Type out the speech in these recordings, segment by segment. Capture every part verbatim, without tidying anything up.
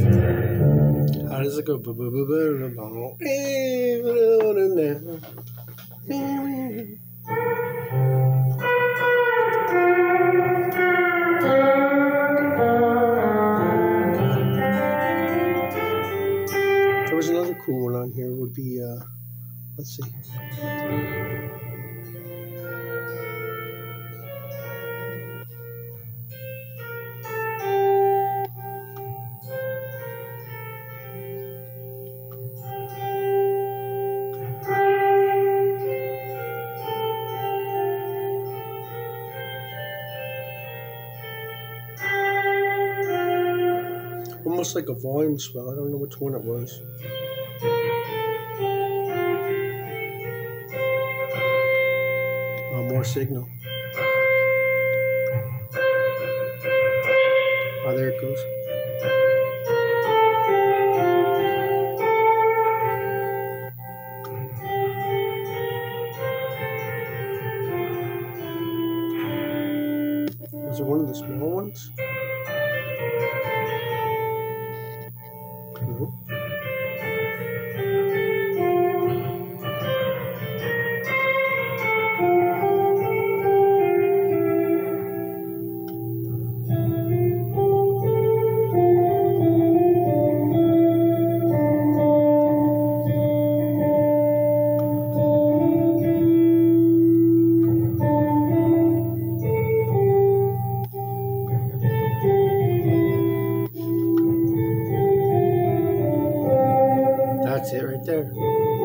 How does it go? There was another cool one on here. Would be, uh, let's see. Almost like a volume swell. I don't know which one it was. Oh, more signal. Oh, there it goes. Was it one of the small ones? No. That's it right there.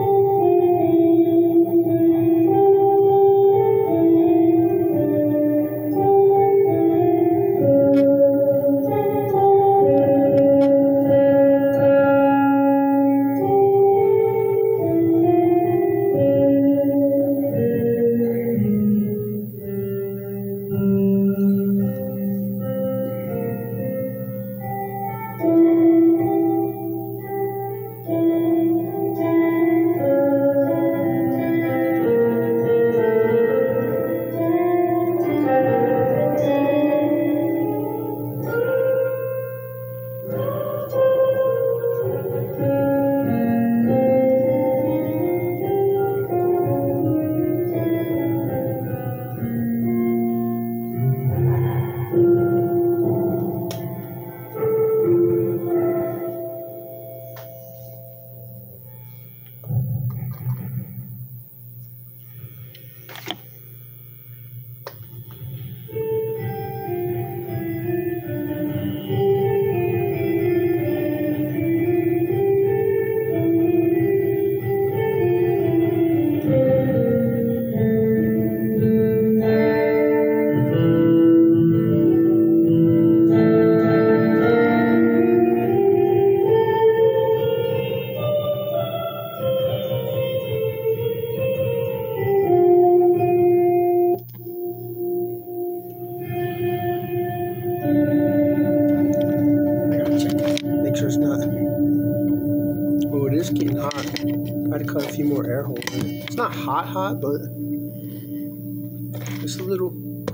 Sure it's not. Oh, it is getting hot. I had to cut a few more air holes in it. It's not hot, hot, but just a little.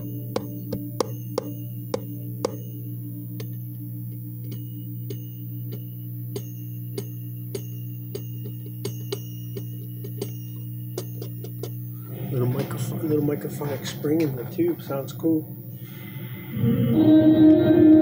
Little microphone, little microphonic spring in the tube sounds cool.